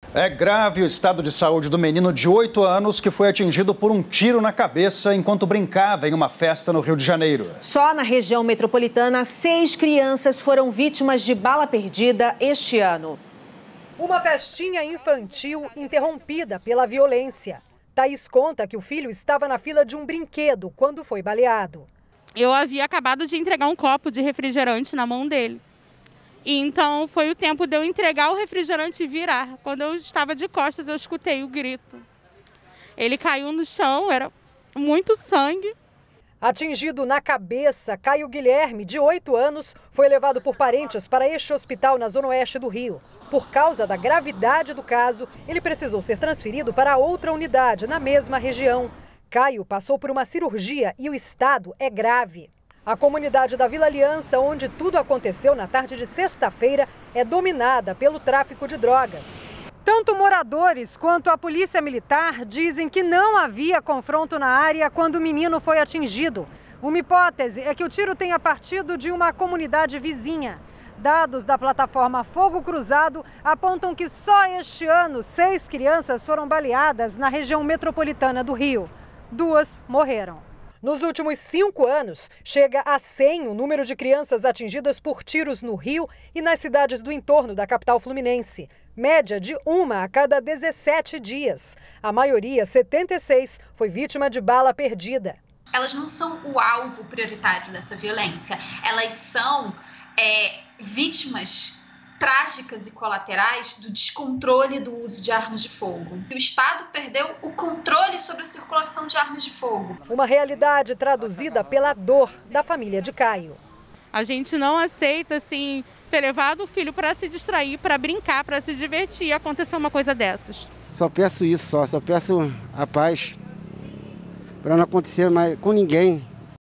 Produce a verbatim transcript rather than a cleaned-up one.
É grave o estado de saúde do menino de oito anos que foi atingido por um tiro na cabeça enquanto brincava em uma festa no Rio de Janeiro. Só na região metropolitana, seis crianças foram vítimas de bala perdida este ano. Uma festinha infantil interrompida pela violência. Thaís conta que o filho estava na fila de um brinquedo quando foi baleado. Eu havia acabado de entregar um copo de refrigerante na mão dele. E então foi o tempo de eu entregar o refrigerante e virar. Quando eu estava de costas, eu escutei o grito. Ele caiu no chão, era muito sangue. Atingido na cabeça, Caio Guilherme, de oito anos, foi levado por parentes para este hospital na zona oeste do Rio. Por causa da gravidade do caso, ele precisou ser transferido para outra unidade na mesma região. Caio passou por uma cirurgia e o estado é grave. A comunidade da Vila Aliança, onde tudo aconteceu na tarde de sexta-feira, é dominada pelo tráfico de drogas. Tanto moradores quanto a polícia militar dizem que não havia confronto na área quando o menino foi atingido. Uma hipótese é que o tiro tenha partido de uma comunidade vizinha. Dados da plataforma Fogo Cruzado apontam que só este ano seis crianças foram baleadas na região metropolitana do Rio. Duas morreram. Nos últimos cinco anos, chega a cem o número de crianças atingidas por tiros no Rio e nas cidades do entorno da capital fluminense. Média de uma a cada dezessete dias. A maioria, setenta e seis, foi vítima de bala perdida. Elas não são o alvo prioritário dessa violência. Elas são é, vítimas trágicas e colaterais do descontrole do uso de armas de fogo. O Estado perdeu o controle sobre a circulação de armas de fogo. Uma realidade traduzida pela dor da família de Caio. A gente não aceita, assim, ter levado o filho para se distrair, para brincar, para se divertir e acontecer uma coisa dessas. Só peço isso, só, só peço a paz para não acontecer mais com ninguém.